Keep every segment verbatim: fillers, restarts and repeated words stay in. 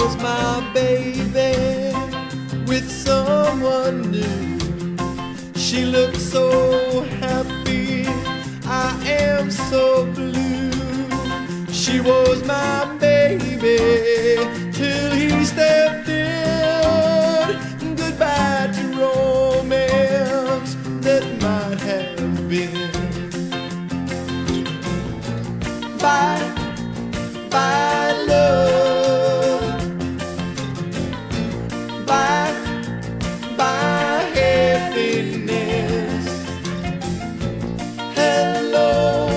was my baby with someone new. She looked so happy, I am so blue. She was my baby till he stepped in. Goodbye to romance that might have been. Bye, bye love. Bye, bye happiness. Hello,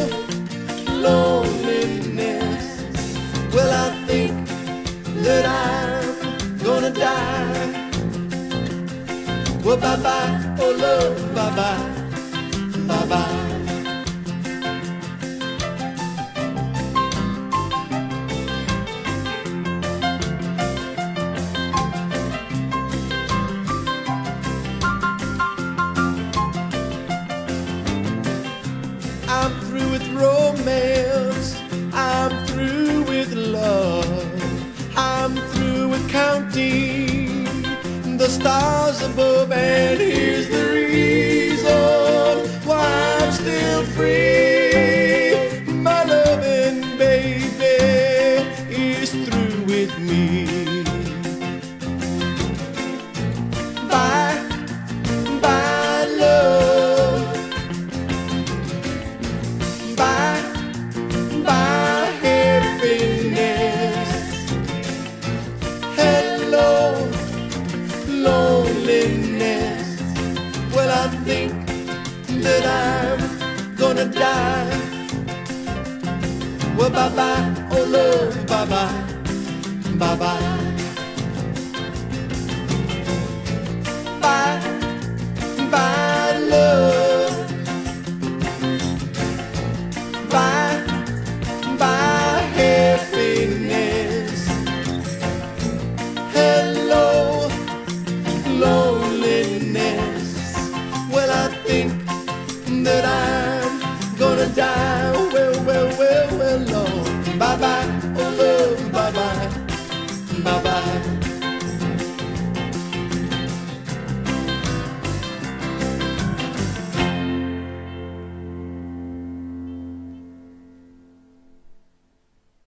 loneliness. Well, I think that I'm gonna die. Well, bye-bye, oh love, bye-bye, bye-bye. I'm through with romance, I'm through with love, I'm through with counting the stars above, and here's the reason why I'm still free. My loving baby is through with me. Bye, bye love. Bye, bye happiness. Hello, loneliness. Well, I think that I'm gonna die. Well, bye-bye, oh love, bye-bye, bye-bye. Bye, bye love. Bye, bye happiness. Hello, loneliness. Well, I think that I'm gonna die.